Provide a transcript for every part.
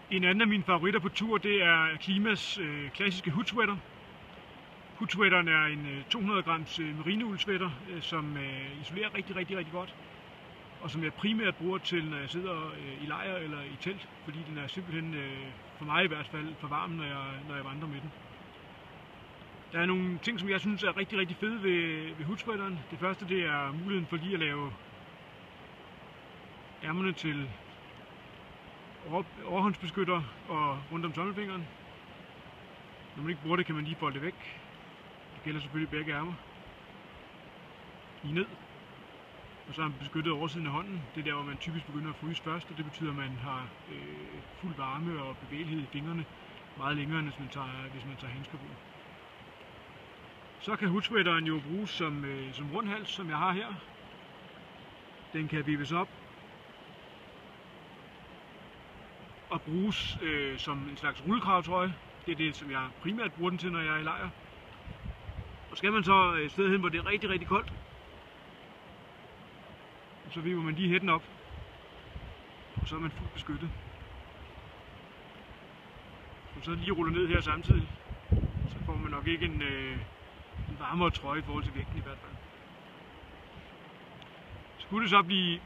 En anden af mine favoritter på tur, det er Klimas klassiske hoodsweater. Hoodsweateren er en 200 grams merinouldsweater, som isolerer rigtig godt. Og som jeg primært bruger til, når jeg sidder i lejr eller i telt, fordi den er simpelthen, for mig i hvert fald, for varm, når jeg vandrer med den. Der er nogle ting, som jeg synes er rigtig fede ved hoodsweateren. Det første, det er muligheden for lige at lave ærmerne til overhåndsbeskytter og rundt om tommelfingeren. Når man ikke bruger det, kan man lige folde det væk. Det gælder selvfølgelig begge ærmer. Lige ned. Og så er man beskyttet oversiden af hånden. Det er der, hvor man typisk begynder at fryse først, og det betyder, at man har fuld varme og bevægelighed i fingrene meget længere, end hvis man tager handsker på. Så kan hoodsweateren jo bruges som rundhals, som jeg har her. Den kan vippes op og bruges som en slags rullekravtrøje. Det er det, som jeg primært bruger den til, når jeg er i lejr. Og skal man så et sted hen, hvor det er rigtig koldt, så vipper man lige hætten op, og så er man fuldt beskyttet. Og så lige ruller ned her samtidig, så får man nok ikke en varmere trøje i forhold til vægten i hvert fald. Skulle det så blive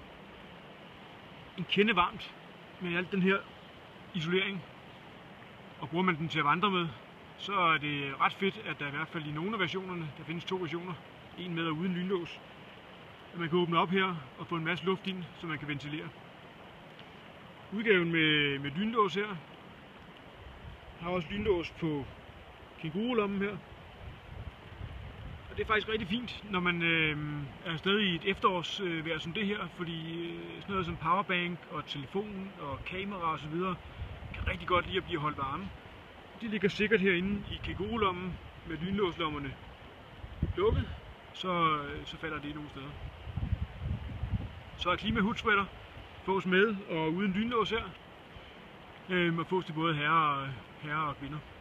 en kende varmt med alt den her isolering, og bruger man den til at vandre med, så er det ret fedt, at der i hvert fald i nogle af versionerne, der findes 2 versioner, en med og uden lynlås, at man kan åbne op her og få en masse luft ind, så man kan ventilere. Udgaven med lynlås her har også lynlås på kængurulommen her. Og det er faktisk rigtig fint, når man er afsted i et efterårsvejr som det her, fordi sådan noget som powerbank og telefon og kamera osv. kan rigtig godt lide at blive holdt varme. De ligger sikkert herinde i kængurulommen med lynlåslommerne lukket, så falder det nogle steder. Så er Klima hoodsweater fås med og uden lynlås her, og fås til både herrer og kvinder.